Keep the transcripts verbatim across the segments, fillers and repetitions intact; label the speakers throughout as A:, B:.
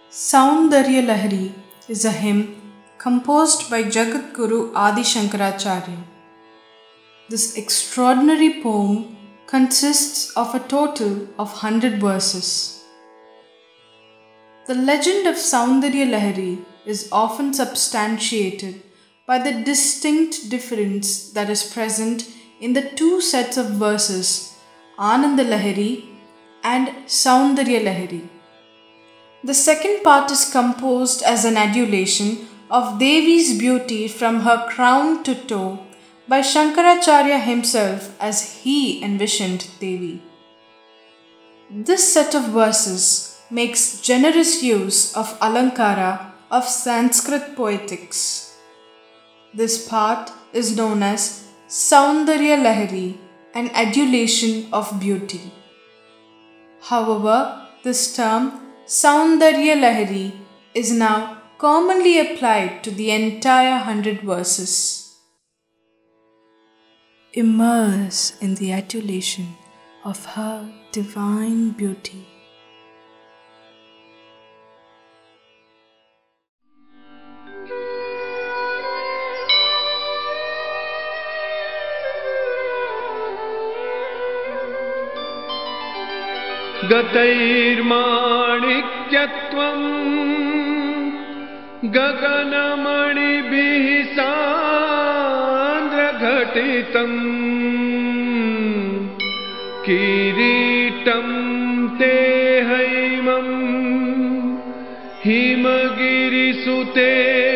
A: Soundaryalahari is a hymn composed by Jagadguru Ādi Śaṅkarācārya. This extraordinary poem consists of a total of one hundred verses. The legend of Soundaryalahari is often substantiated by the distinct difference that is present in the two sets of verses, Ānandalahari and Soundaryalahari. The second part is composed as an adulation of Dévi's beauty from her crown to toe by Śankarāchārya himself as he envisioned Dévi. This set of verses makes generous use of Alankāra of Sanskrit poetics. This part is known as Soundaryalahari, an adulation of beauty. However, this term Soundaryalahari is now commonly applied to the entire hundred verses. Immerse in the adulation of her divine beauty.
B: गतैर्माणिक्यत्वं गगनमणिभिः सान्द्रघटितं किरीटं ते हैमं हिमगिरिसुते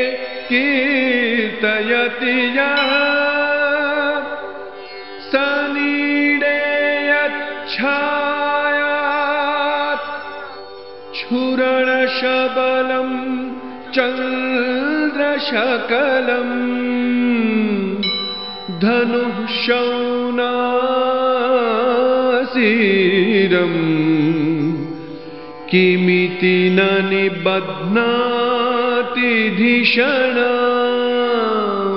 B: कीर्तयति यः सनीडेयच्छाया छुरणशबलं चन्द्रशकलं धनुः शौनासीरं किमिति न निबध्नाति धिषणाम्.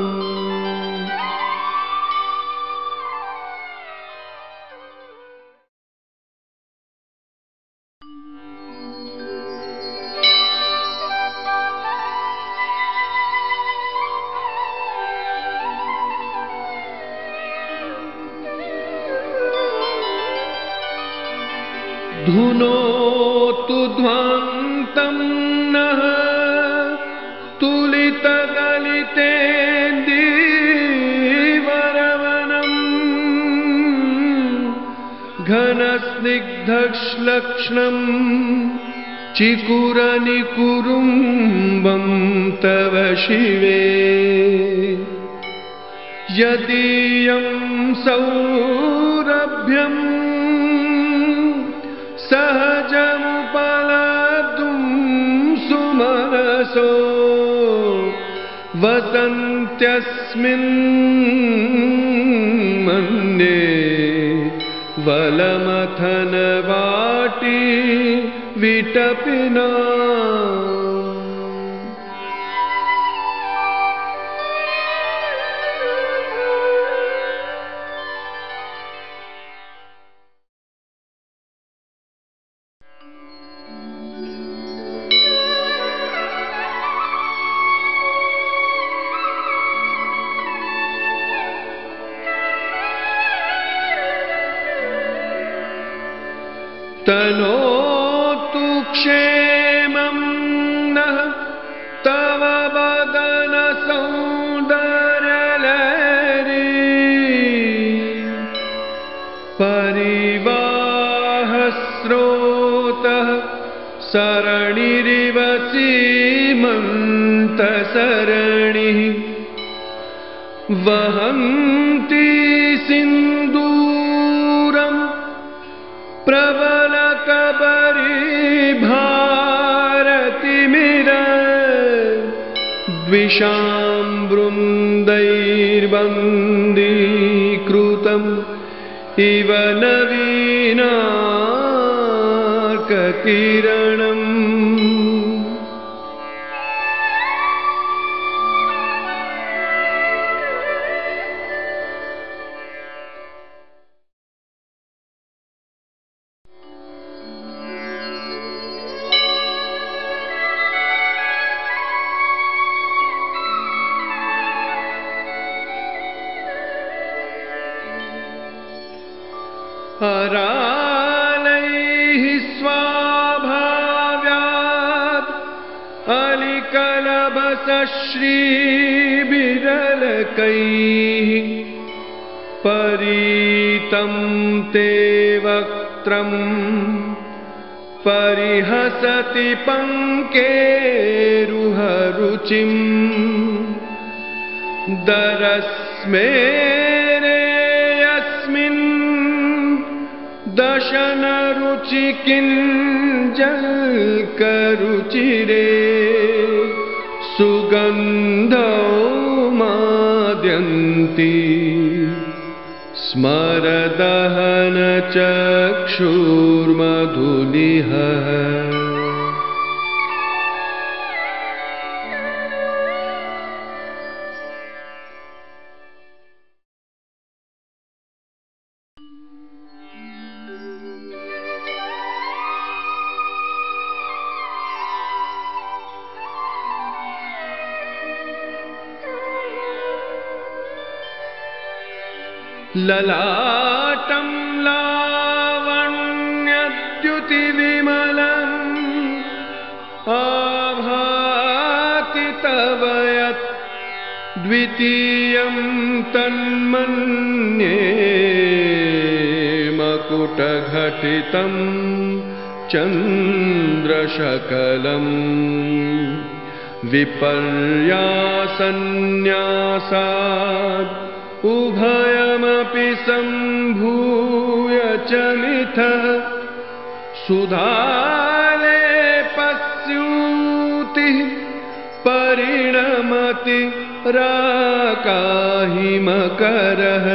B: धुनोतु ध्वान्तं नः तुलितगलितेन्दीवरवनम् घनस्निग्धश्लक्ष्णं चिकुरनिकुरुम्बं तव शिवे यदीयं सौरभ्यम् सहजमुपलब्धुं सुमनसो वसन्त्यस्मिन् मन्ये वलमथनवाटी विटपिना. तनोतु क्षेमं नः तव वदन सौन्दर्यलहरी परिवाहस्रोतः सरणिरिव सीमन्तसरणिः वहन्ति सिन्दूरम् प्रबलकबरी भारतिमिर द्विषां वृन्दैर्वन्दीकृतम् इव नवीनार्ककिरणम्. अरालैः स्वाभाव्यात् अलिकलभसश्रीविरलकैः परीतं ते वक्त्रम् परिहसति पङ्केरुहरुचिम् दरस्मेरे यस्मिन् दशनरुचिकिञ्जल्करुचिरे सुगन्धौ माद्यन्ति स्मरदहनचक्षुर्मधुलिह ललाटं लावण्यद्युतिविमलम् आभाति तव यत् द्वितीयं तन्मन्ये मकुटघटितं चन्द्रशकलम् विपर्यासन्न्यासात् उभयमपि सम्भूय च मिथः सुधालेपस्यूतिः परिणमति राकाहिमकरः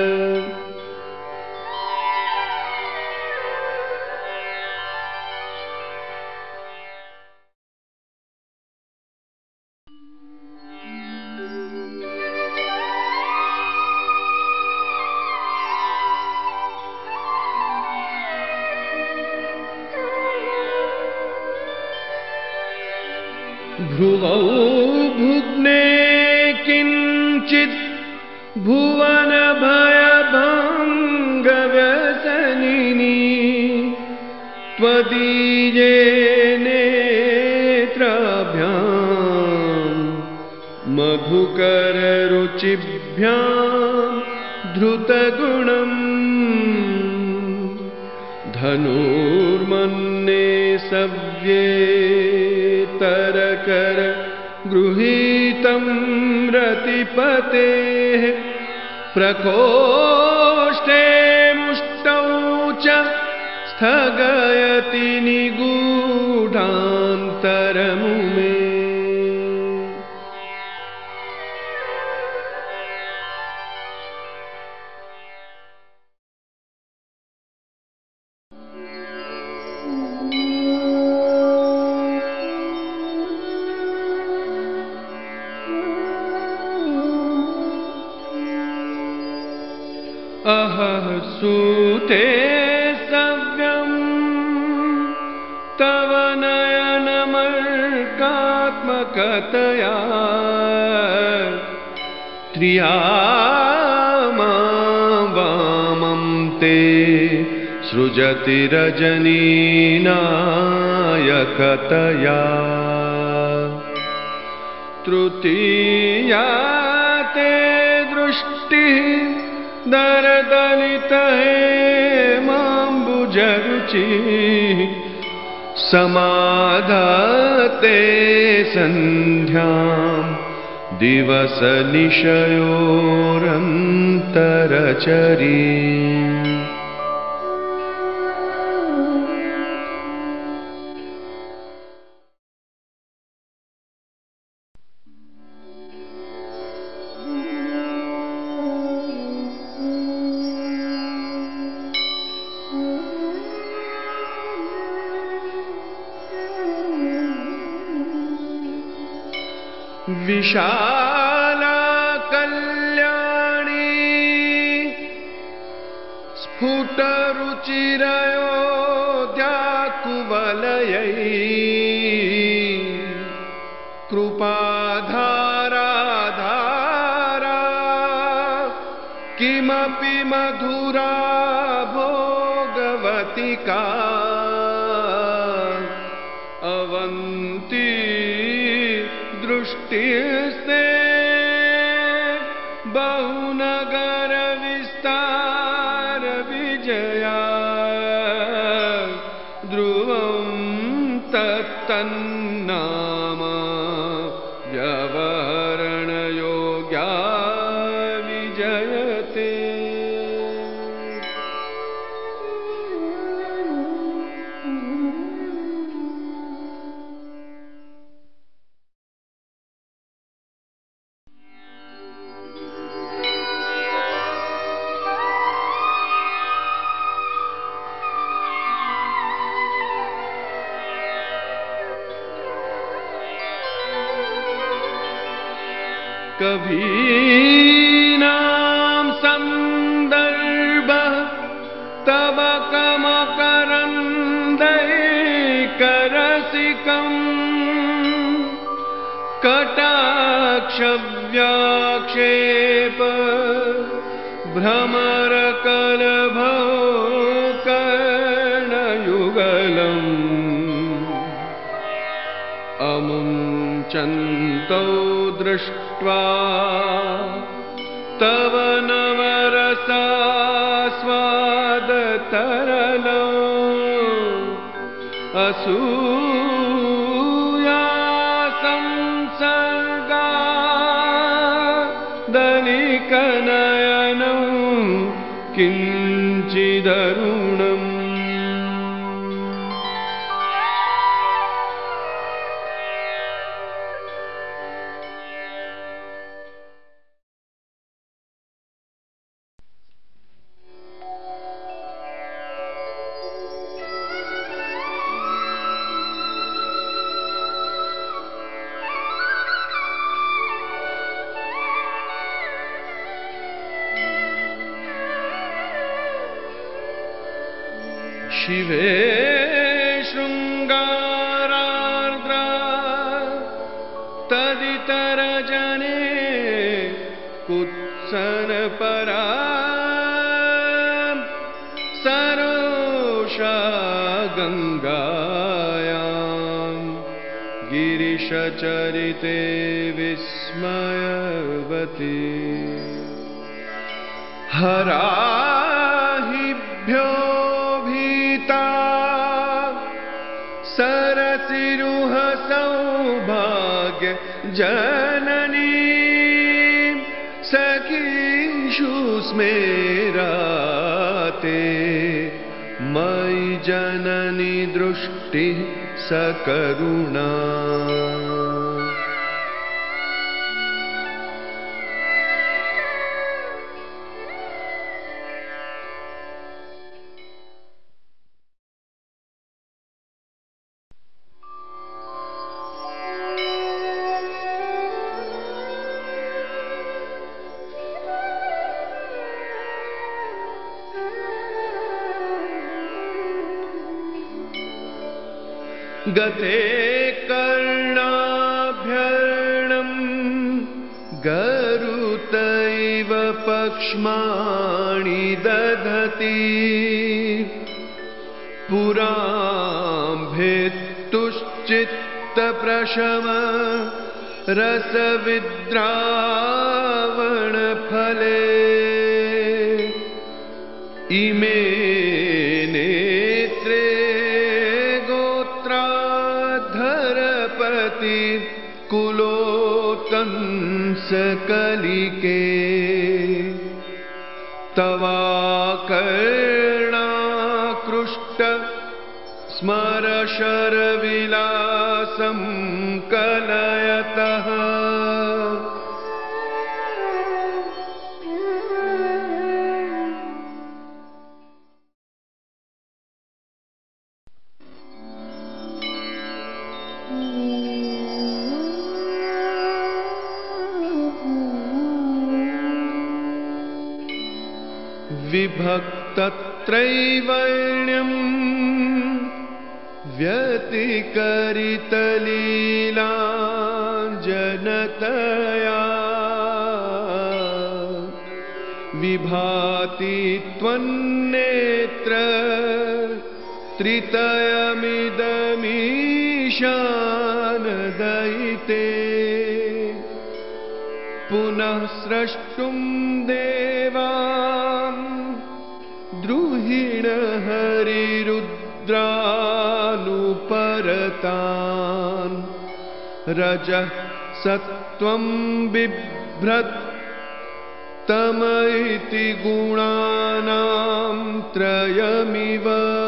B: भ्रुवौ भुग्ने किञ्चित् भुवनभयभङ्गव्यसनिनी त्वदीये नेत्राभ्यां मधुकररुचिभ्यां धृतगुणम् धनुर्मन्ये सव्ये तरकर गृहीतं रतिपतेः प्रकोष्ठे मुष्टौ च स्थगयति निगूढान्तरमुमे अहः सूते सव्यं तव नयनमर्कात्मकतया त्रियामा वामं ते सृजति रजनीनायकतया तृतीया ते दृष्टिः दरदलितहेमाम्बुजरुचिः समाधाते सन्ध्यां दिवसनिशयोरन्तरचरी विशाला कल्याणी स्फुटरुचिरयोध्याकुवलयै कृपाधारा धारा किमपि मधुरा भो विजया ध्रुवं तत्तन्नाम व्यवहरणयोग्या विजयते। कवीनां सन्दर्भः तव कमकरन्दैकरसिकम् कटाक्षव्याक्षेप भ्रमरकलभो कर्णयुगलम् अमुञ्चन्तौ दृष्ट्वा तव नवरसास्वादतरलो असूया संसर्गा दलिकनयनं किञ्चिदरुणम्। शिवे शृङ्गारार्द्रा तदितरजने कुत्सनपरा सरोषा गङ्गायां गिरिशचरिते विस्मयवती हराहिभ्यो सरसिरुह सौभाग्य जननी सखीषु स्मेराते मयि जननी दृष्टि सकरुणा। गते कर्णाभ्यर्णं गरुतैव पक्ष्माणि दधति पुराम्भेत्तुश्चित्तप्रशम रसविद्रावणफले इमे नेत्रे कुलोत्तंसकलिके तवाकर्णाकृष्ट स्मरशरविलासं कलयतः विभक्तत्रैवर्ण्यं व्यतिकरितलीलाञ्जनतया विभाति त्वन्नेत्र त्रितयमिदमीशानदयिते पुनः स्रष्टुं देवान् द्रुहि हरिरुद्रानुपरतान् रजः सत्त्वं बिभ्रत् तम इति गुणानां त्रयमिव।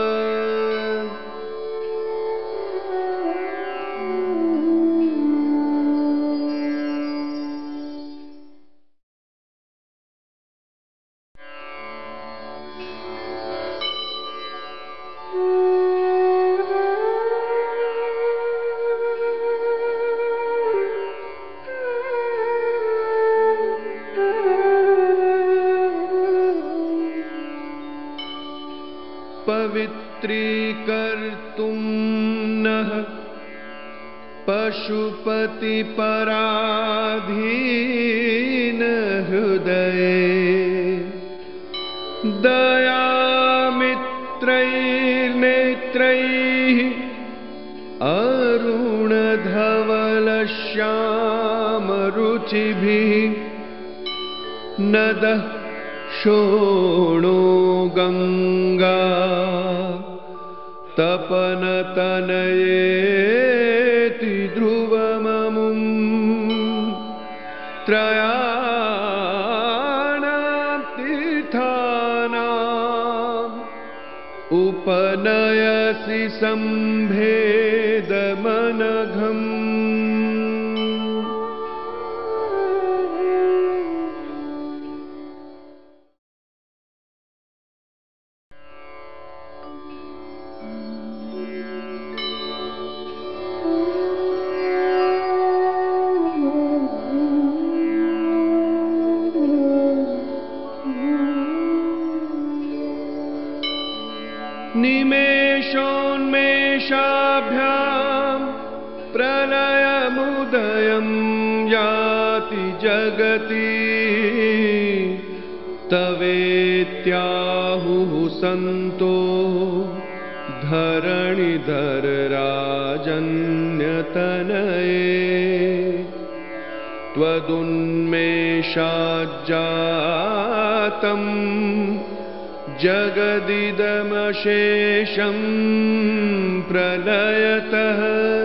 B: पवित्रीकर्तुं नः पशुपतिपराधीन हृदये दयामित्रैर्नेत्रैः अरुणधवलश्यामरुचिभिः नदः शोणो गंगा तपनतनयेति ध्रुवममुं त्रयाणां तीर्थानाम् उपनयसि सम्भेदमनघम्। निमेषोन्मेषाभ्यां प्रलयमुदयं याति जगति तवेत्याहुः सन्तो धरणिधर राजन्यतनये त्वदुन्मेषाज्जातं जगदिदमशेषं प्रलयतः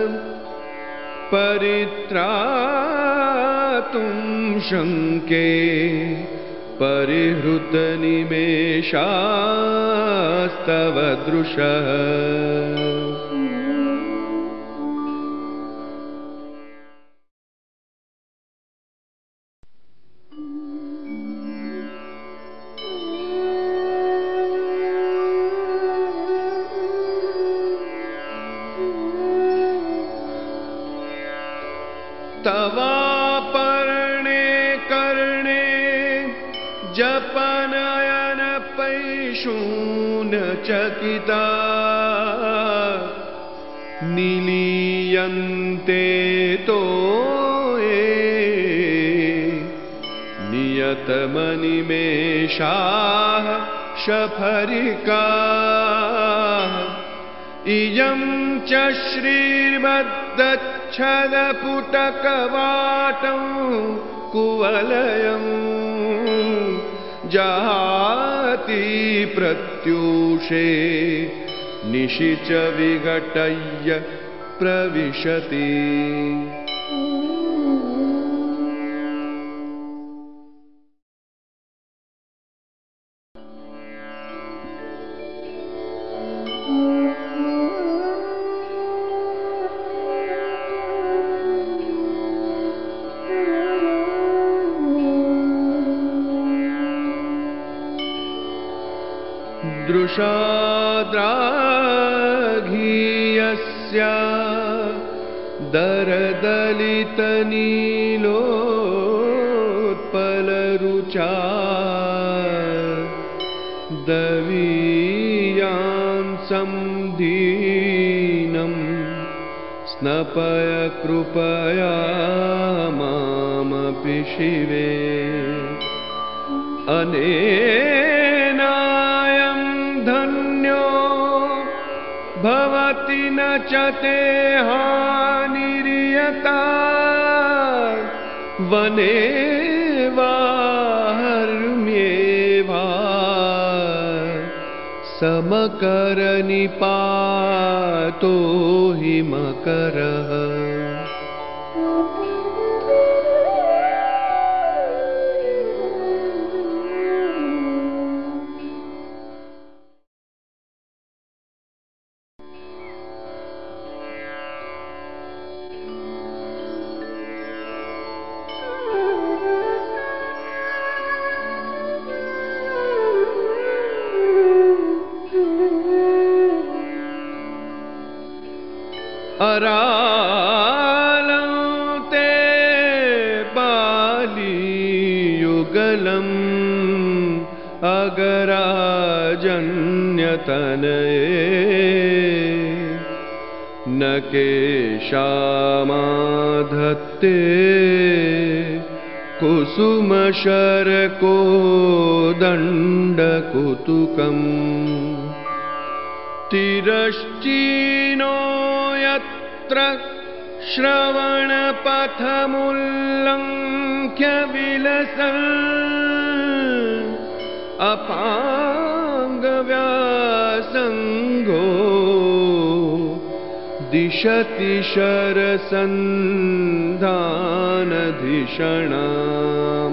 B: परित्रातुं शङ्के परिहृतनिमेषास्तव दृशः। तवापर्णे कर्णे जपनयन पैशून्यचकिता निलीयन्ते तो ये नियतमनिमेषाः शफरिकाः इयं च श्रीर्मद्दच्छदपुटकवाटं कुवलयं जाति प्रत्यूषे निशि च विघटय्य प्रविशति। दृशाद्राघीयस्य दरदलितनीलोत्पलरुचा दवीयां दीनं स्नपय कृपया मामपि शिवे अनेनायं धन्यो भवति न च ते हानिर्यता वने वा हर्म्ये वा समकरनिपातो हिमकरः अरालं ते बालियुगलम् अगराजन्यतनये न केशामाधत्ते कुसुमशरको दण्डकुतुकम् तिरश्चीनो यत्र श्रवणपथमुल्लङ्घ्य विलसन् अपाङ्गव्यासङ्गो दिशति शरसन्धानधिषणाम्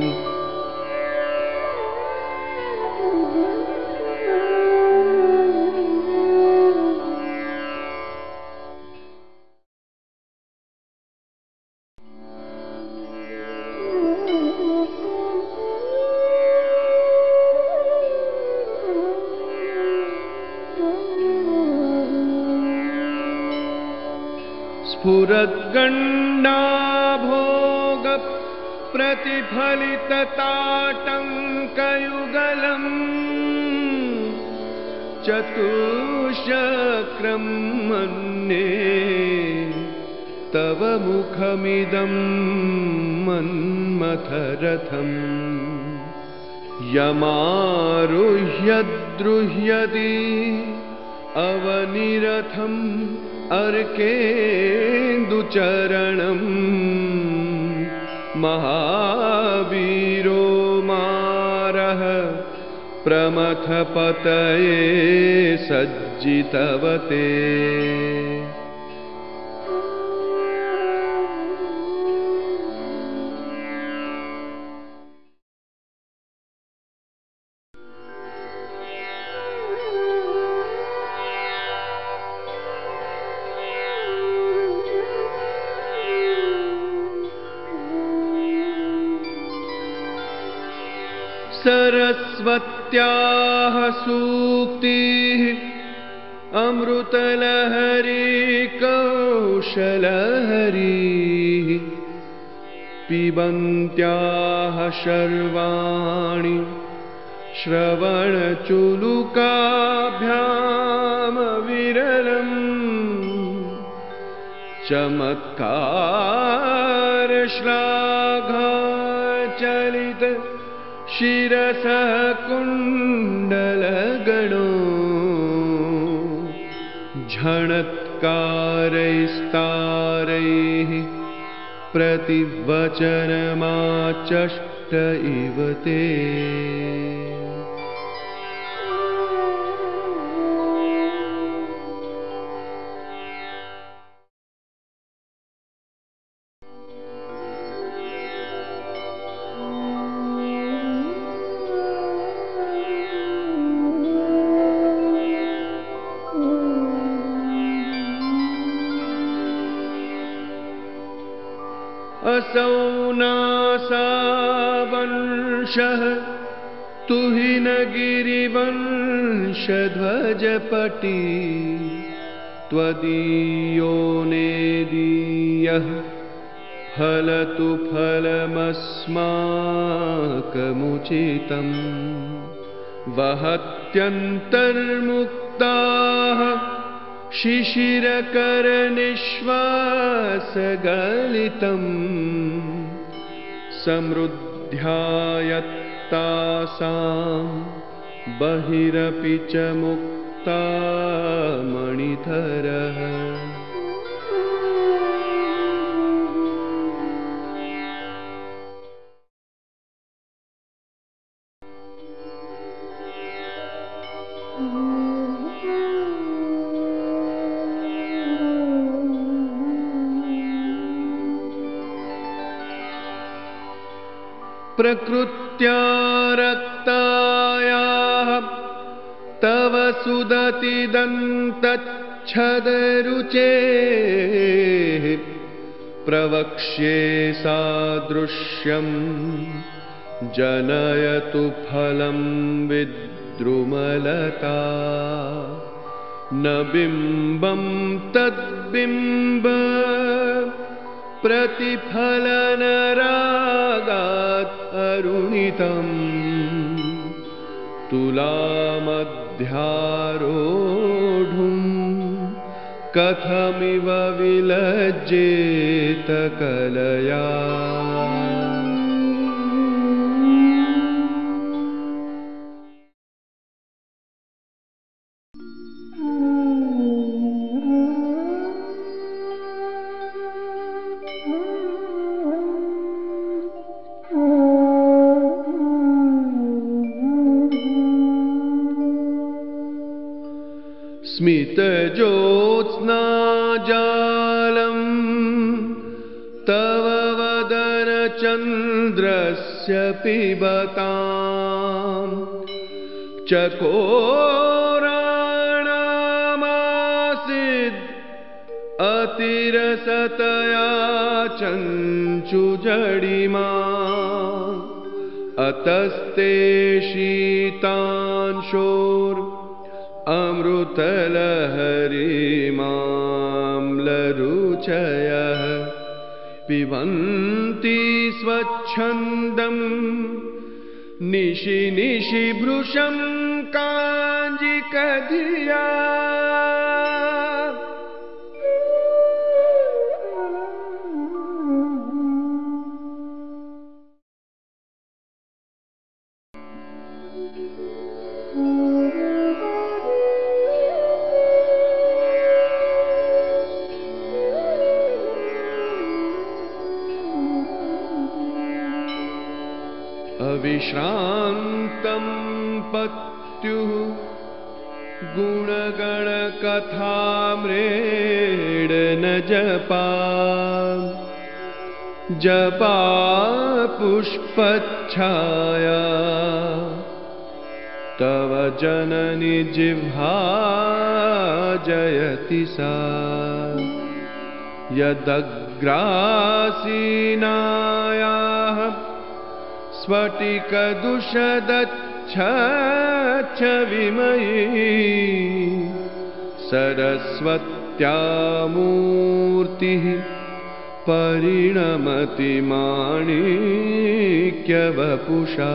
B: स्फुरद्गण्डाभोगप्रतिफलितताटङ्कयुगलम् चतुष्चक्रं मन्ये तव मुखमिदं मन्मथरथम् यमारुह्य द्रुह्यति अवनिरथम् अर्केन्दुचरणम् महावीरो मारः प्रमथपतये सज्जितवते सरस्वत्याः सूक्तिः अमृतलहरी कौशलहरी पिबन्त्याः शर्वाणि श्रवणचुलुकाभ्याम विरलम् चमत्कार श्लाघाचलित शिरसः कुण्डलगणो झणत्कारैस्तारैः प्रतिवचनमाचष्ट इव ते असौ नासावंशः तुहिनगिरिवंशध्वजपटी त्वदीयो नेदीयः फलतु फलमस्माकमुचितम् वहत्यन्तर्मुक्ताः शिशिरकरनिश्वासगलितम् समृद्ध्यायत्तासां बहिरपि च मुक्ता मणिधरः
C: Mm-hmm.
B: प्रकृत्या रक्तायाः तव सुदति दन्तच्छदरुचेः प्रवक्ष्ये सादृश्यं जनयतु फलं विद्रुमलता न बिम्बं तद्बिम्ब प्रतिफलनरागात् अरुणितं तुलामध्यारोढुं कथमिव विलज्जेत कलया। स्मितज्योत्स्नाजालं तव वदनचन्द्रस्य पिबतां चकोराणामासीद् अतिरसतया चञ्चुजडिमा अतस्ते शीतांशोर् अमृतलहरीमाम्लरुचयः पिबन्ति स्वच्छन्दं निशि निशि भृशं काञ्जिकधिया। अविश्रान्तं पत्युः गुणगणकथामृड न जपा जपा पुष्पच्छाया तव जननि जिह्वा जयति सा यदग्रासीनायाः स्फटिकदुषदच्छविमयी सरस्वत्या मूर्तिः परिणमति माणिक्यवपुषा।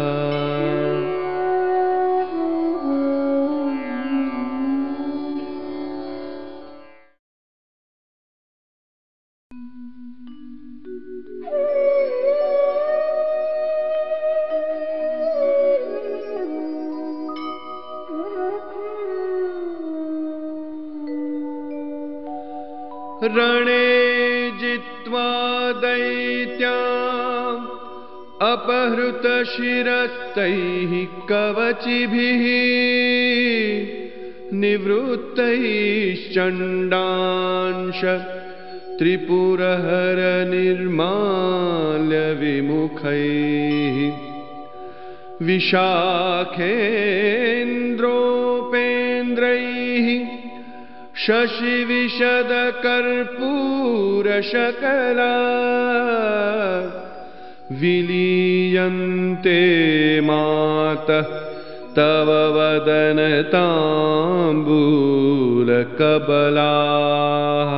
B: रणे जित्वा दैत्याम् अपहृतशिरस्तैः कवचिभिः निवृत्तैश्चण्डांश त्रिपुरहरनिर्माल्य विमुखैः विशाखेन्द्रोपेन्द्रैः शशिविशदकर्पूरशकला विलीयन्ते मातः तव वदनताम्बूलकबलाः।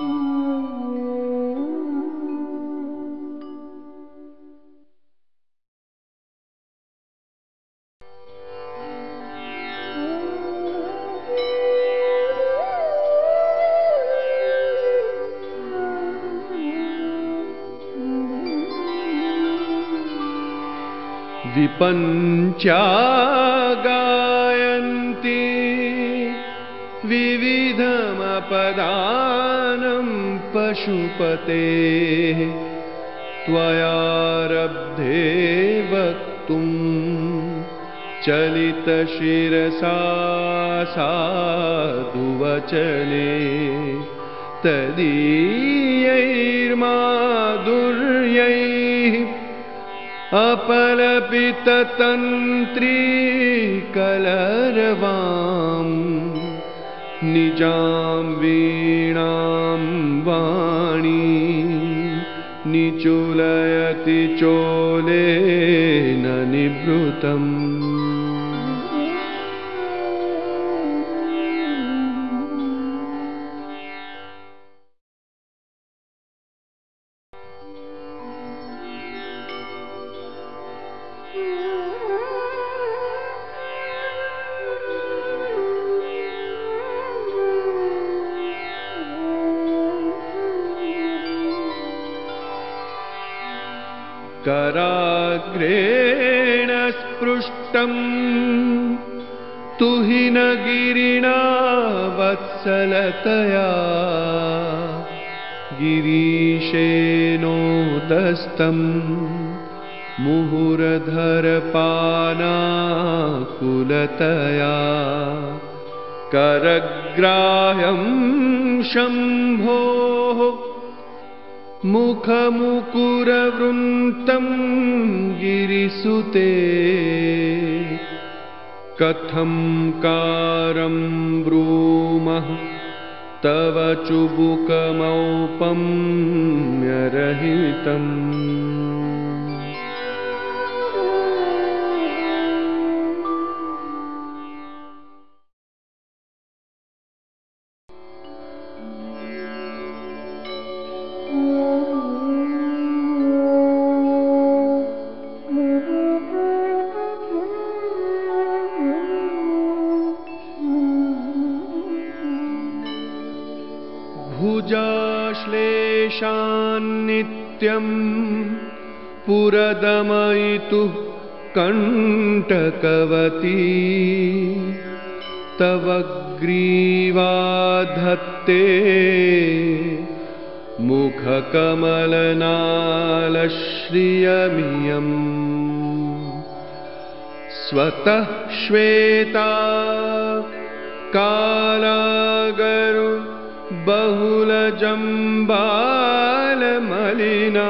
B: विपञ्चा गायन्ति विविधमपदानं पशुपतेः त्वयारब्धे वक्तुं चलितशिरसा साधुवचने तदीयैर्माधुर्यैः अपलपिततन्त्री कलरवां निजां वीणां वाणी निचुलयति चोलेन निवृतम्। कराग्रेण स्पृष्टं तुहिनगिरिणा वत्सलतया गिरीशेनोदस्तं मुहुरधरपानाकुलतया करग्राह्यं शम्भोः मुखमुकुरवृन्तं गिरिसुते कथं कारं ब्रूमः तव चुबुकमौपम्यरहितम्। भुजाश्लेषान्नित्यं पुरदमयितुः कण्टकवती तव ग्रीवाधत्ते मुखकमलनालश्रियमियम् स्वतः श्वेता कालागरु बहुलजम्बालमलिना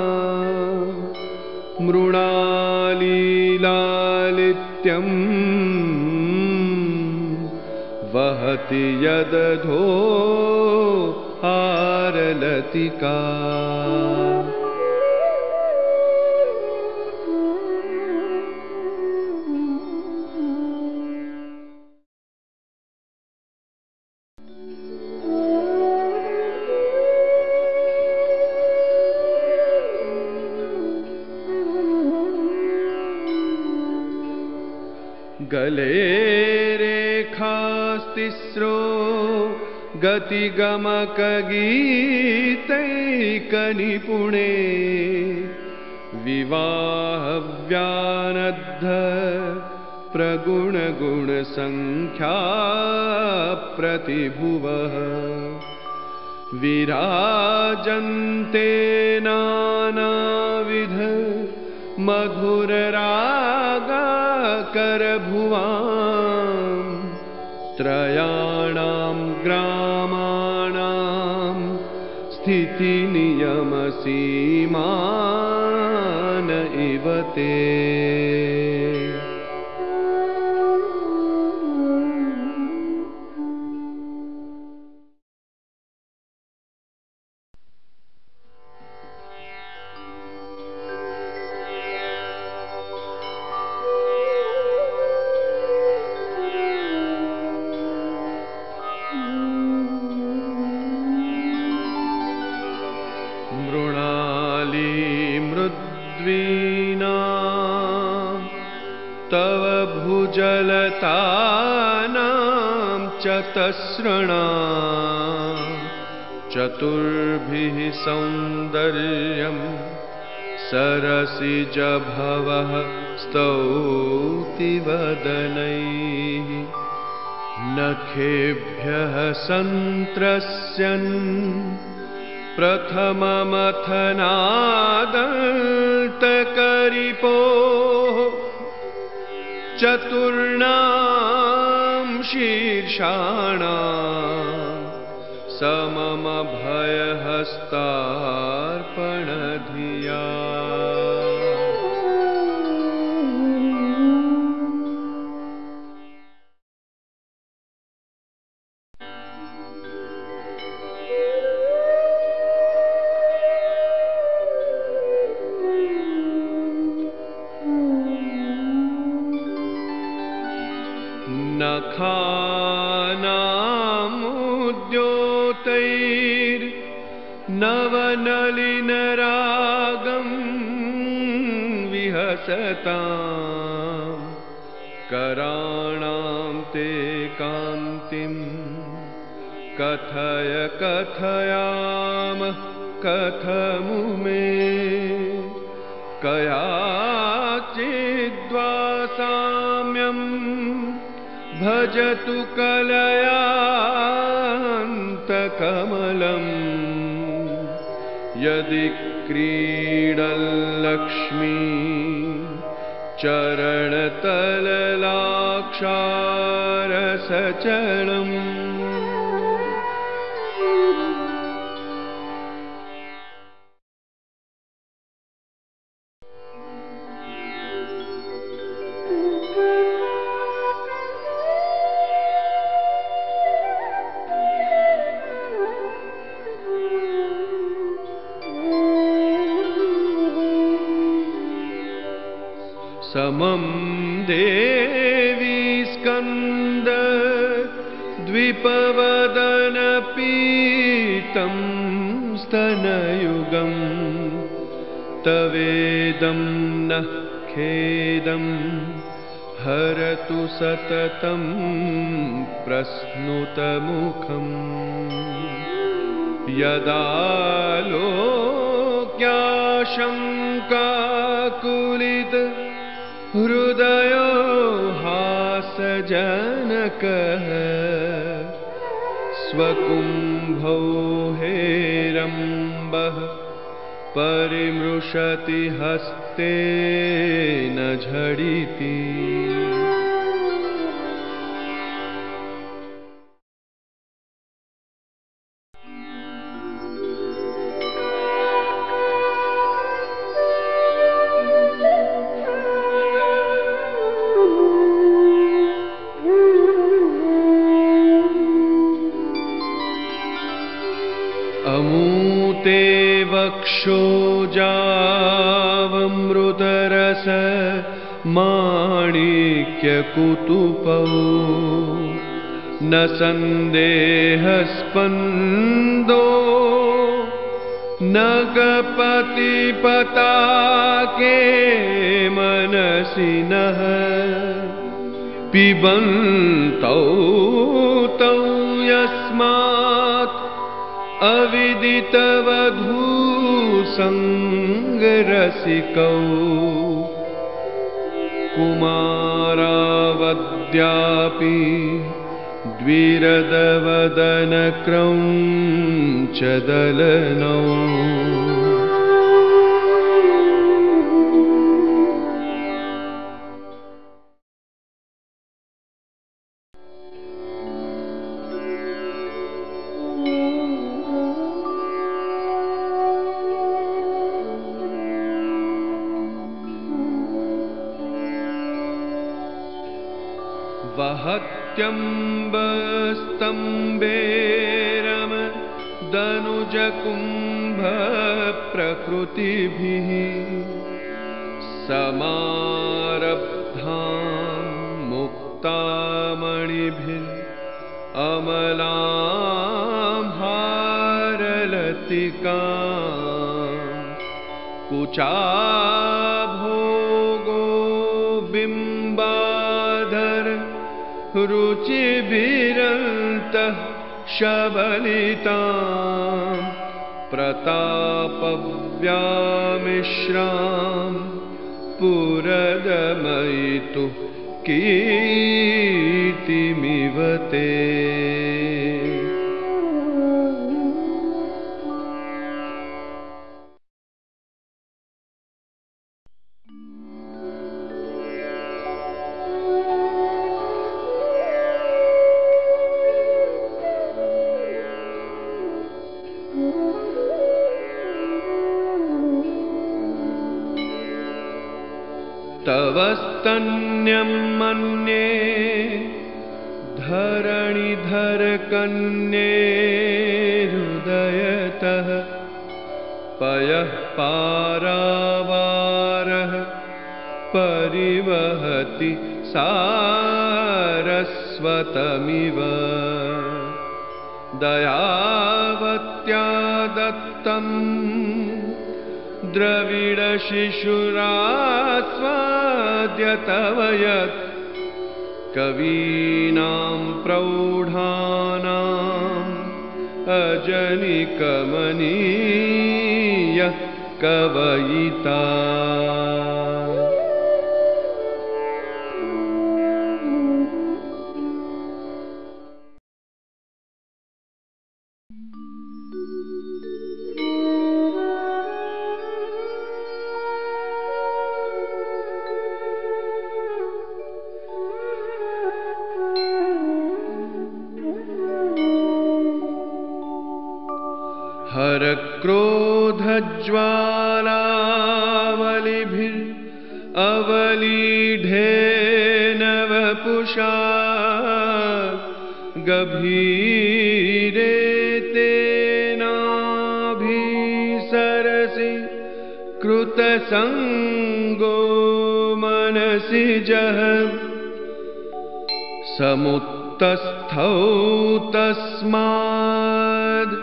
B: मृणालीलालित्यं वहति यदधो हारलतिका। गले रेखास्तिस्रो गतिगमकगीतैकनिपुणे विवाहव्यानद्ध प्रगुणगुणसङ्ख्या प्रतिभुवः विराजन्ते नानाविध मधुररागाकरभुवां त्रयाणां ग्रामाणां स्थितिनियमसीमान इव ते। तव भुजलतानां चतस्रणां चतुर्भिः सौन्दर्यं सरसिजभवः स्तौति वदनैः नखेभ्यः सन्त्रस्यन् प्रथममथनादन्तकरिपोः चतुर्णां शीर्षाणां सममभयहस्तार्पणधिया नवनलिनरागं विहसतां कराणां ते कान्तिं कथय कथयामः कथमुमे कयाचिद्वा साम्यं भजतु कलयान्तकमलम् यदि क्रीडल्लक्ष्मी चरणतललाक्षारसचलम् समं देवी स्कन्द द्विपवदनपीतं स्तनयुगं तवेदं नः खेदं हरतु सततं प्रस्नुतमुखं यदा लोक्याशङ्काकुलित हृदयो हासजनकः स्वकुम्भौ हेरम्बः परिमृशति हस्तेन झटिति अमूते वक्षोजावमृतरस माणिक्यकुतुपौ न सन्देहस्पन्दो न गपतिपताके मनसि नः पिबन्तौ तौ यस्मात् अविदितवधूसङ्गरसिकौ कुमारावद्यापि द्विरदवदनक्रौञ्चदलनौ वहत्यम्बस्तम्बेरम दनुजकुम्भ प्रकृतिभिः समारब्धां मुक्तामणिभिः अमलां हारलतिकां कुचाभोगो बिम्बाधर रुचिभिरन्तः शबलितां प्रतापव्यामिश्रां पुरदमयितु कीर्तिमिव ते तव स्तन्यं मन्ये धरणिधर कन्ये हृदयतः पयः पारावारः परिवहति सारस्वतमिव दयावत्या दत्तं द्रविडशिशुरास्वाद्य तव यत् कवीनां प्रौढानाम् अजनिकमनीय कवयिता। हरक्रोधज्वालावलिभिरवलीढेन वपुषा गभीरे तेनाभिसरसि कृतसङ्गो मनसि जह समुत्तस्थौ तस्माद्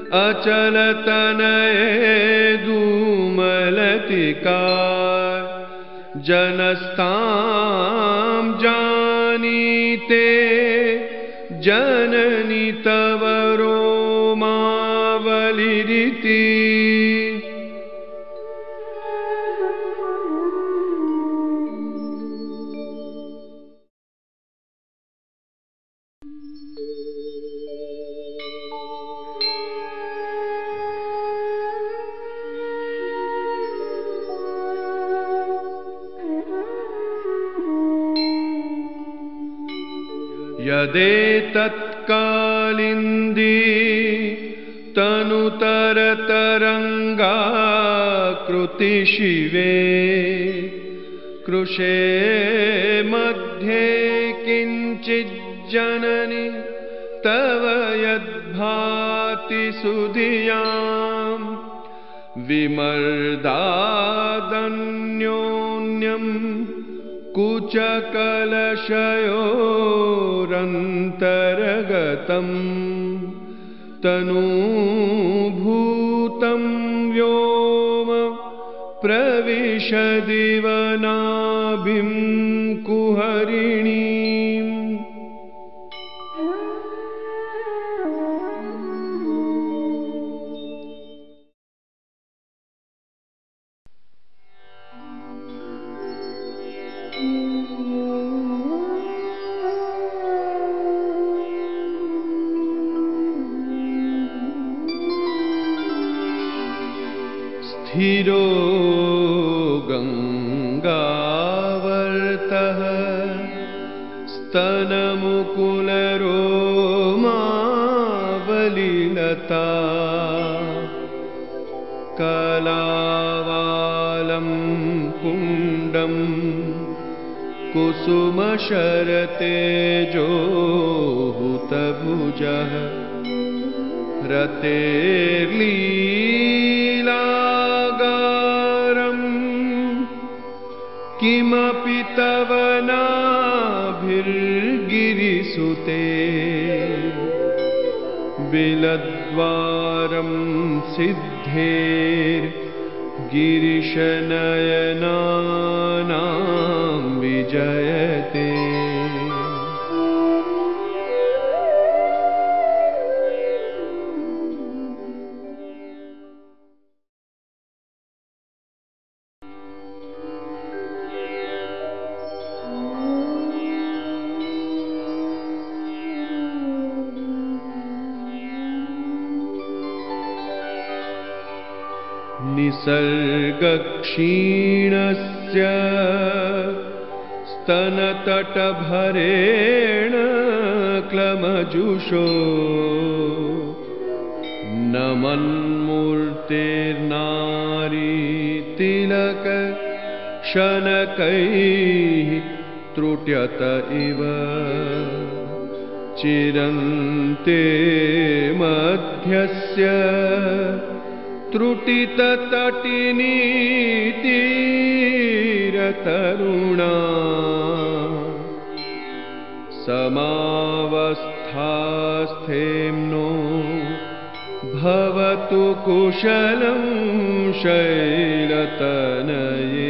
B: अचलतनये धूमलतिका जनस्तां जानीते जननि तव रोमावलिरिति। यदेतत्कालिन्दी तनुतरतरङ्गाकृति शिवे कृशे मध्ये किञ्चिज्जननि तव यद्भाति सुधियां विमर्दादन्योन्यं कुचकलशयोरन्तर्गतं तनूभूतं व्योम प्रविशदिव नाभिं कुहरिणीम्। स्थिरो गङ्गावर्तः स्तनमुकुलरोमावलिलता कलावालं कुण्डं कुसुमशरतेजोहुतभुजः रतेर्लीलागारं किमपि तव नाभिर्गिरिसुते बिलद्वारं सिद्धेर्गिरिशनयनानां विजयते। निसर्गक्षीणस्य स्तनतटभरेण क्लमजुषो नमन्मूर्तेर्नारीतिलक शनकैः त्रुट्यत इव चिरन्ते मध्यस्य त्रुटिततटिनीतीरतरुणा समावस्था यथास्थेम्नो भवतु कुशलं शैलतनये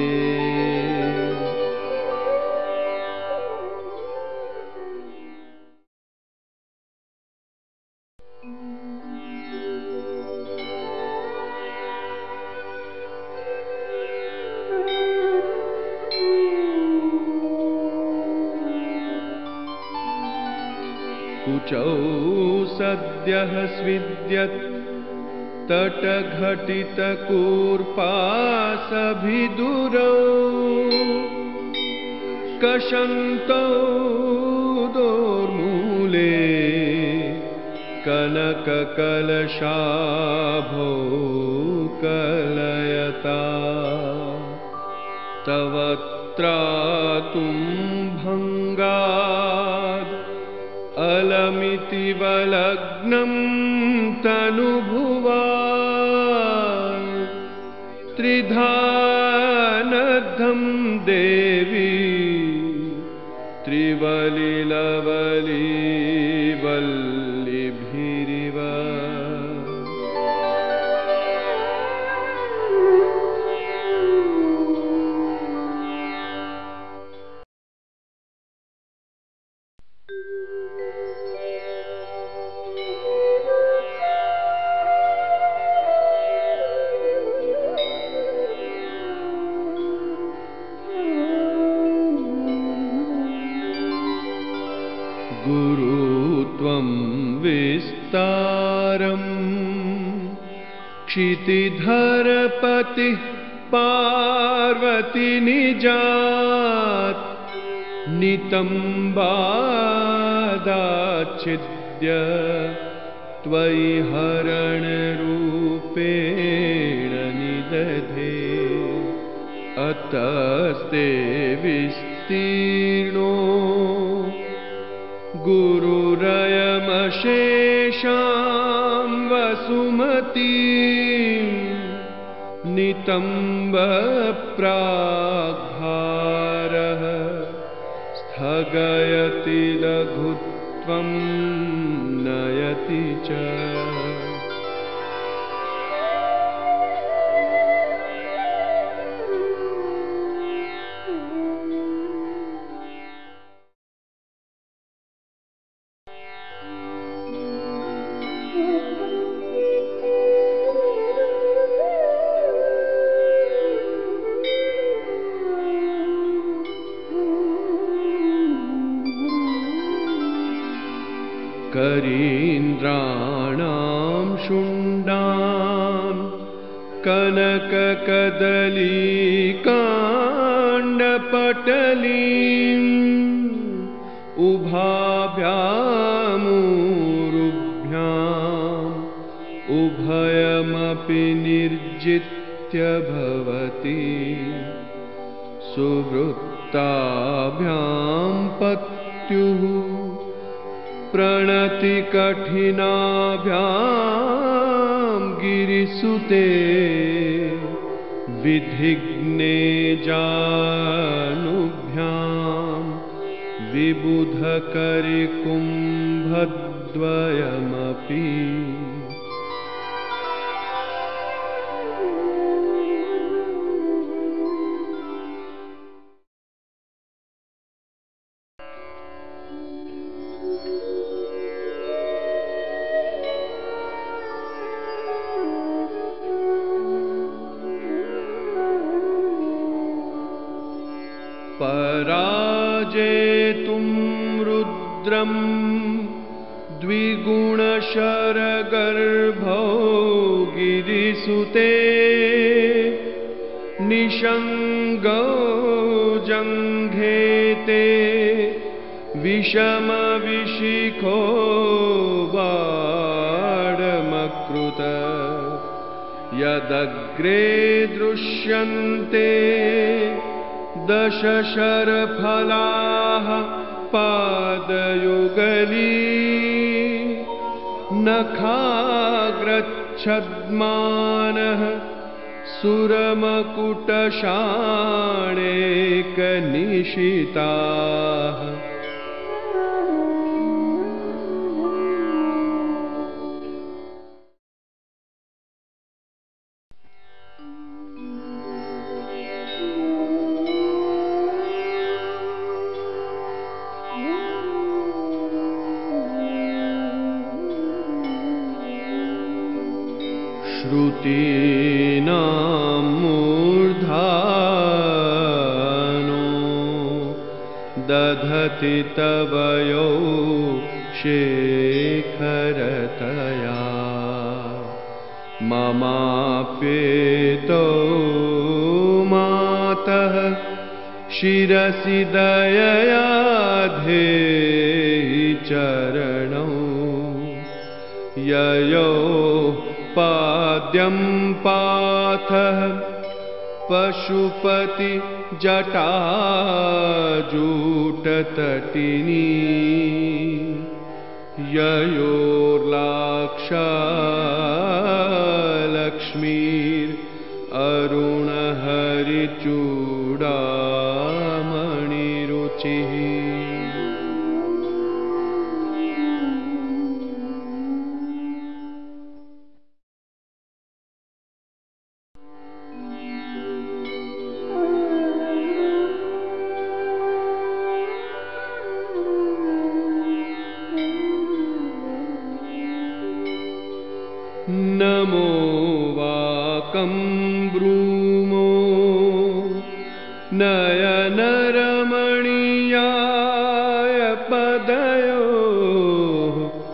B: कुचौ सद्यः स्विद्यत् तटघटितकूर्पासभिदुरौ कषन्तौ दोर्मूले कनककलशाभौ कलयता तव त्रातुं भङ्गात् अलमिति वलग्नं तनुभुवा त्रिधानद्धं देवी त्रिवलिलवली वल्लिभिरिव विस्तारं क्षितिधरपतिः पार्वती निजात् नितम्बादाच्छिद्य त्वयि हरणरूपेण निदधे अतस्ते विस्तीर्णो गुरुरयमशेषां वसुमतीं नितम्बप्राग्भारः स्थगयति लघुत्वं नयति च करीन्द्राणां शुण्डान् कनककदलीकाण्डपटलीम् उभाभ्यामुरुभ्याम् उभयमपि निर्जित्य भवति सुवृत्ताभ्यां पत्युः प्रणति कठिनाभ्यां गिरिसुते विधिघ्ने जानुभ्यां विबुधकरिकुम्भद्वयमपि पराजेतुं रुद्रं द्विगुणशरगर्भौ गिरिसुते निषङ्गौ जङ्घेते विषमविशिखो बाणमकृत यदग्रे दृश्यन्ते दशशरफलाः पादयुगली नखाग्रच्छद्मानः सुरमकुटशाणेकनिशिताः श्रुतीनां मूर्धानो दधति तवयो शेखरतया ममाप्येतो मातः शिरसि दयया धेहि चरणौ ययो पाद्यं पाथः पशुपति जटाजूटतटिनी ययोर्लाक्षा लक्ष्मीर् अरुणहरिचूडामणिरुचिः नमो वाकं ब्रूमो नयनरमणीयाय पदयोः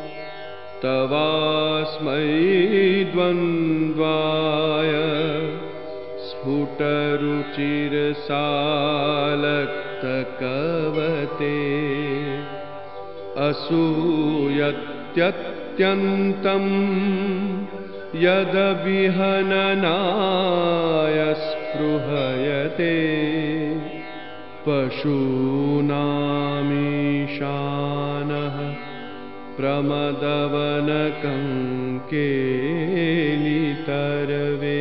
B: तवास्मै द्वन्द्वाय स्फुटरुचिरसालक्तकवते असूयत्यत्यन्तं यदभिहननाय स्पृहयते पशूनामीशानः प्रमदवनकं केलितर्वे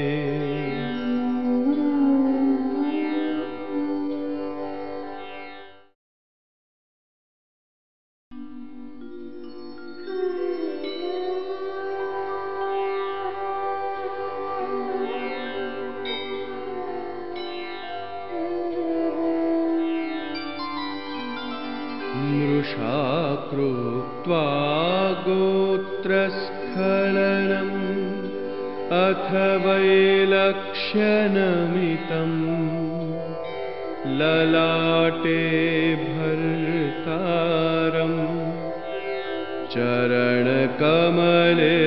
B: कृत्वा गोत्रस्खलनम् अथ वैलक्ष्यनमितं ललाटे भर्तारं चरणकमले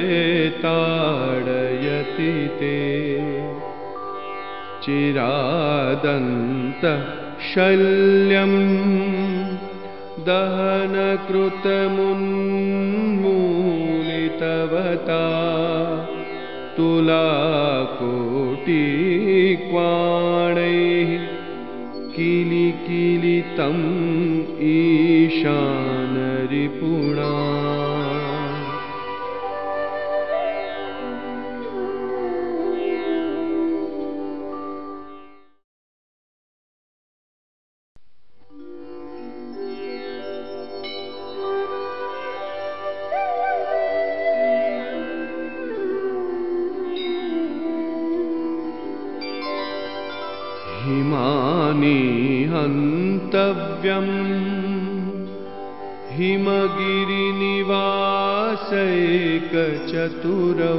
B: ताडयति ते चिरादन्तः शल्यम् दहनकृतमुन्मूलितवता तुलाकोटिक्वाणैः किलिकिलितम् ईशानरिपुणा हिमानि हन्तव्यम् हिमगिरिनिवासैकचतुरौ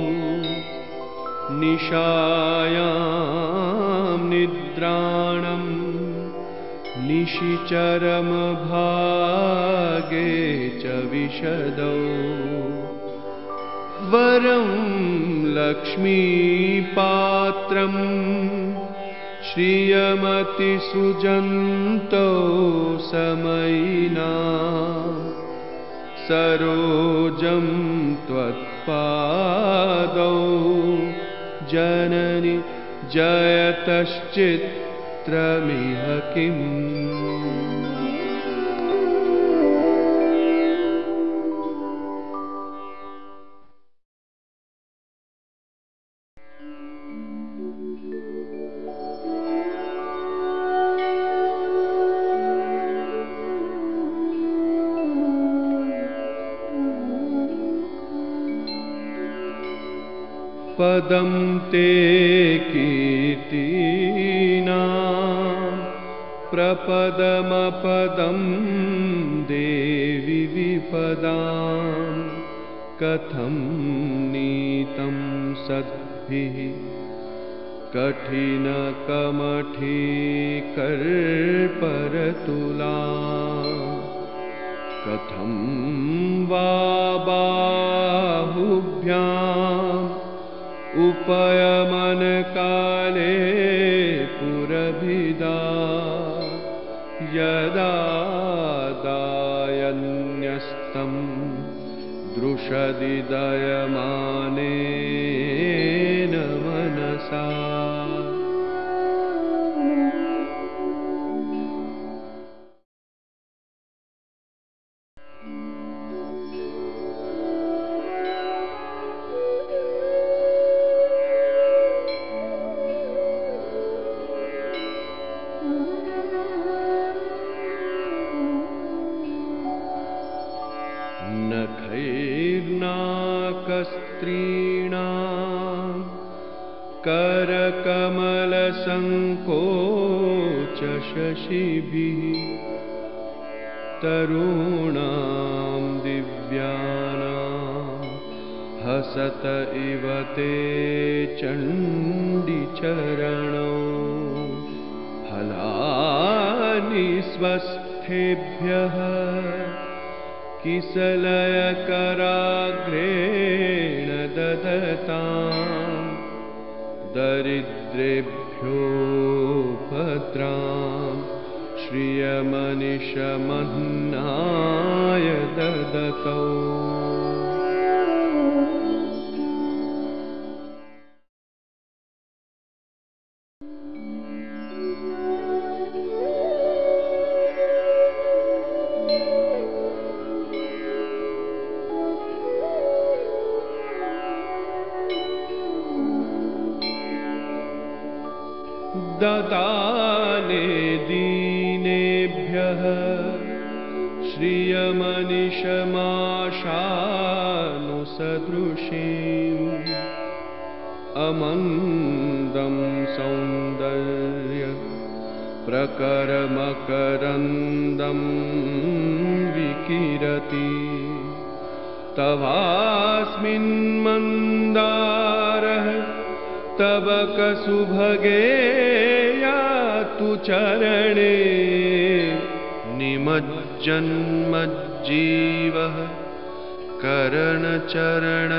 B: निशायां निद्राणं निशिचरमभागे च विशदौ वरं लक्ष्मीपात्रम् श्रियमतिसृजन्तो समयिना सरोजं त्वत्पादौ जननि जयतश्चित्रमिह किम् पदं ते कीर्तिना प्रपदमपदं देवि विपदां कथं नीतं सद्भिः कठिनकमठीकर्परतुला कथं वा बाहुभ्याम् उपयमनकाले पुरभिदा यदा दायन्यस्तं दृशदिदयमानेन मनसा नखैर्नाकस्त्रीणां करकमलसङ्कोचशशिभिः तरूणां दिव्यानां हसत इव ते चण्डीचरणौ फलानि स्वस्थेभ्यः किसलयकराग्रेण ददतां दरिद्रेभ्यो भद्रां श्रियमनिशमन्नाय ददतौ ददाने दीनेभ्यः श्रियमनिशमाशानुसदृशीम् अमन्दं सौन्दर्य प्रकरमकरन्दं विकिरति तवास्मिन् मन्दारः तव कसुभगे यातु चरणे निमज्जन्मज्जीवः करणचरण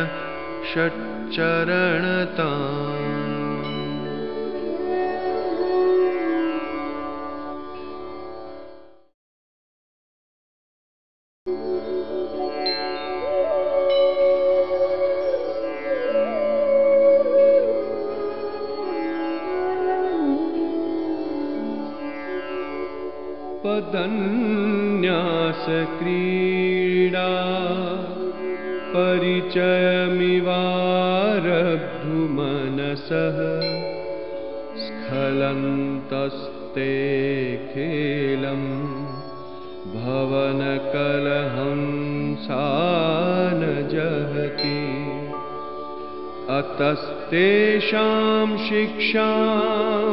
B: षट्चरणताम् पदन्यासक्रीडा परिचयमिवारब्धुमनसः स्खलन्तस्ते खेलं भवनकलहंसा न जहति अतस्तेषां शिक्षां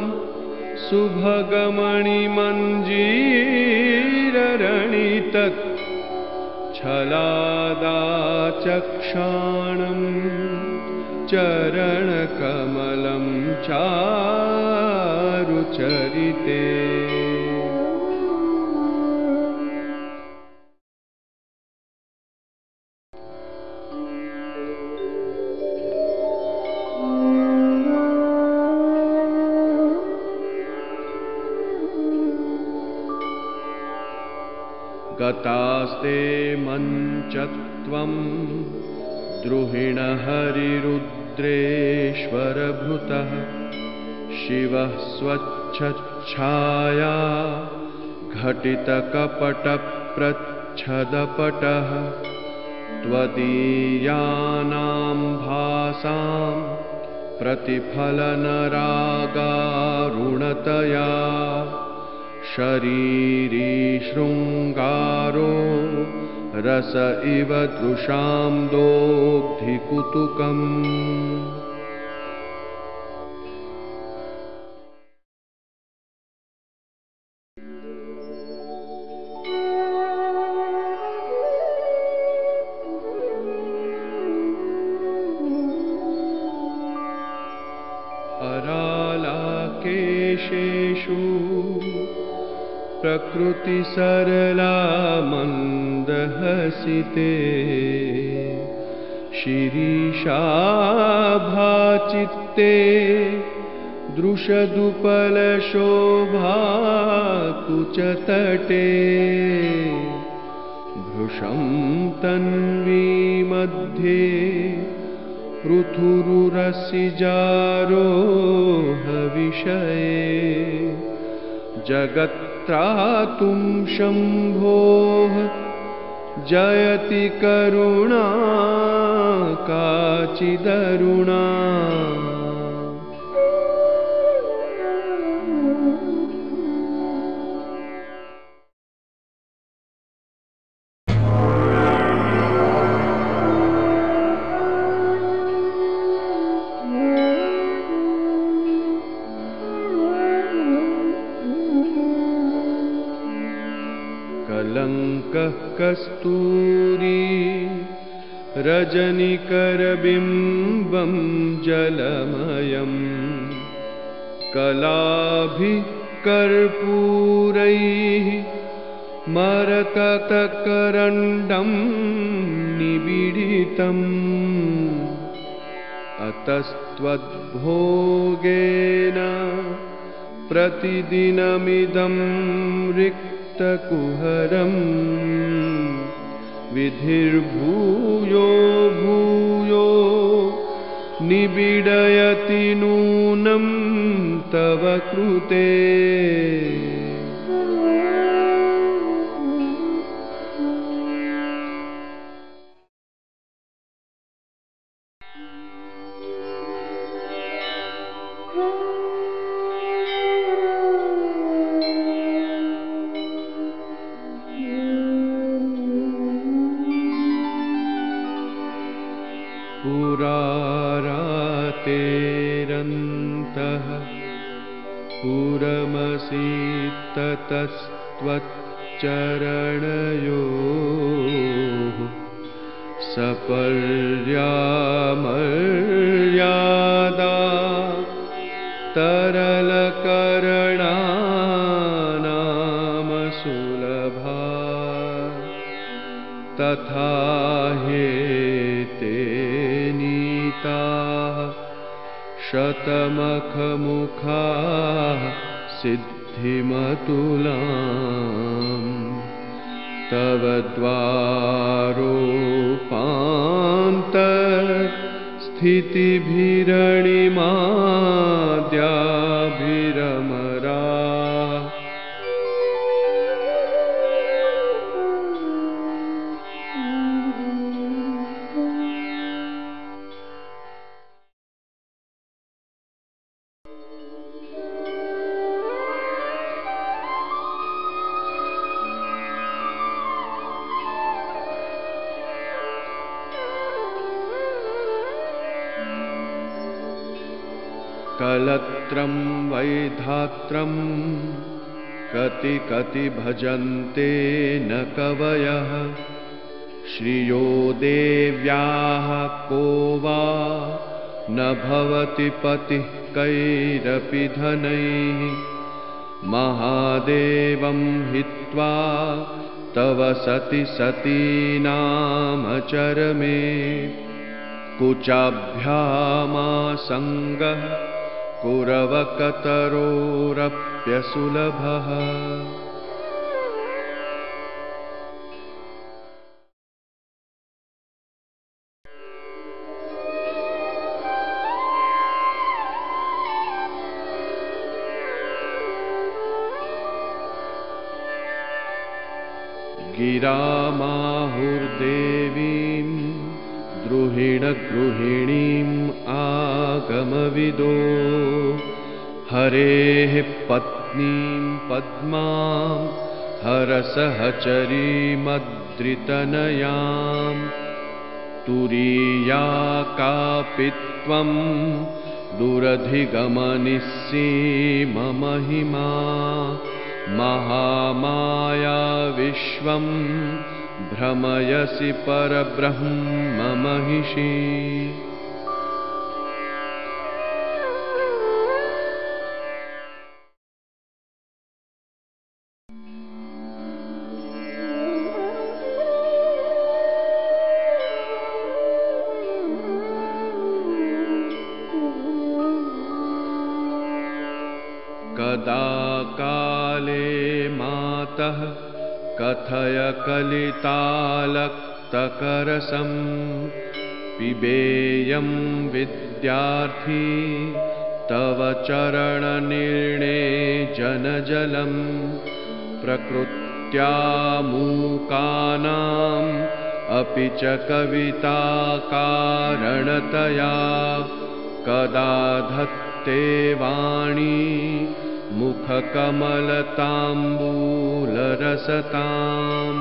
B: सुभगमणिमञ्जीररणितक् छलादाचक्षाणं चरणकमलं चारुचरिते गतास्ते मञ्चत्वं द्रुहिणहरिरुद्रेश्वरभृतः शिवः स्वच्छच्छाया घटितकपटप्रच्छदपटः त्वदीयानां भासां प्रतिफलनरागारुणतया शरीरी शृङ्गारो रस इव दृशां दोग्धिकुतुकम् विशेषु प्रकृति सरला मंदहसिते शिरीषा भाचित्ते दृशदुपल शोभा कुचतटे भृशं तन्वी मध्ये पृथुरुरसिजारोह विषये जगत्त्रातुं शम्भोः जयति करुणा काचिदरुणा कलङ्कः कस्तूरी रजनिकरबिम्बं जलमयं कलाभिः कर्पूरैः मरकतकरण्डं निबिडितम् अतस्त्वद्भोगेन प्रतिदिनमिदं रिक्तकुहरम् विधिर्भूयो भूयो निबिडयति नूनं तव कृते पुरारातेरन्तः पुरमसीत्ततस्त्वच्चरणयोः सपर्यामर्यादा तरलकरणानाम सुलभा तथा हेते नीताः शतमखमुखाः सिद्धिमतुलाम् तव द्वारोपान्तस्थितिभिरणिमाद्याभिरमरा कलत्रं वैधात्रं कति कति भजन्ते न कवयः श्रियो देव्याः को वा न भवति पतिः कैरपि धनैः महादेवं हित्वा तव सति सतीनामचरमे कुचाभ्यामासङ्गः कुरवकतरोरप्यसुलभः गिरामाहुर्देवीं द्रुहिणगृहिणीम् आगमविदो हरेः पत्नीं पद्मां हरसहचरीमद्रितनयां तुरीया कापि त्वं दुरधिगमनिस्सीममहिमा महामाया विश्वं भ्रमयसि परब्रह्ममहिषी कदा काले मातः कथय कलितालक्तकरसं पिबेयं विद्यार्थी तव चरणनिर्णे जनजलं प्रकृत्या मूकानाम् अपि च कविताकारणतया कदा धत्ते वाणी मुखकमलताम्बूलरसताम्।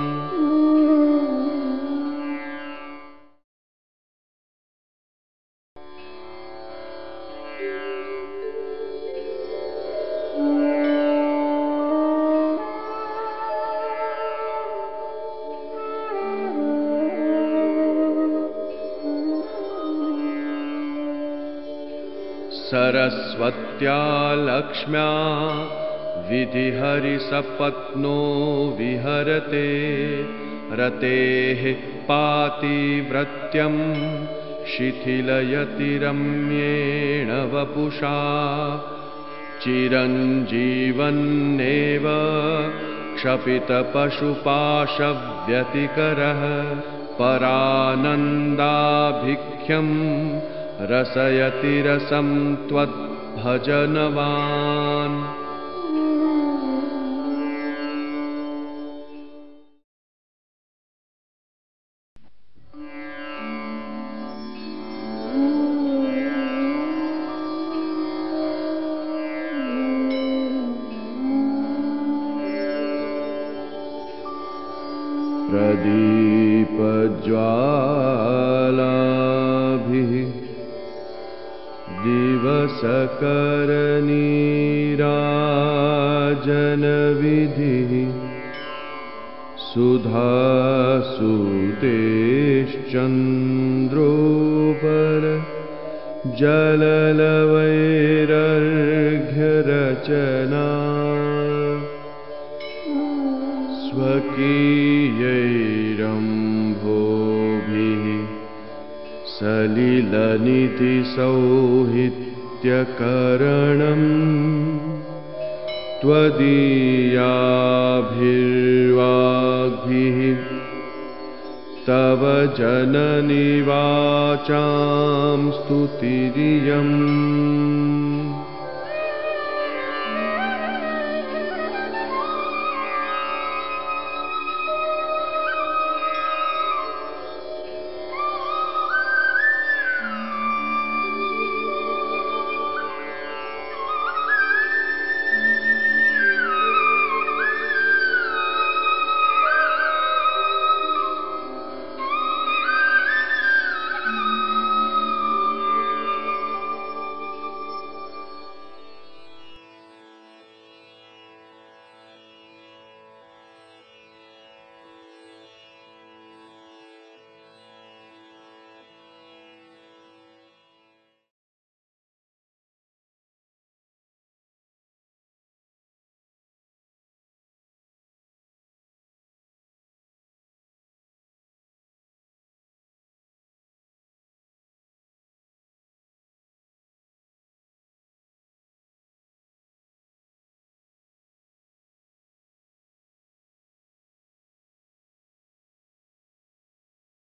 B: सरस्वत्या लक्ष्म्या विधिहरिसपत्नो विहरते रतेः पातिव्रत्यं शिथिलयति रम्येण वपुषा चिरञ्जीवन्नेव क्षपितपशुपाशव्यतिकरः परानन्दाभिख्यं रसयति रसं त्वद्भजनवान्। प्रदीपज्वालाभिः दिवसकरनीराजनविधिः सुधासुतेश्चन्द्रोपर जललवैरर्घ्यरचना स्वकीयैरम्भोभिः सलिलनिधिसौहित्यकरणम् त्वदीयाभिर्वाग्भिः तव जननी वाचां स्तुतिरियम्।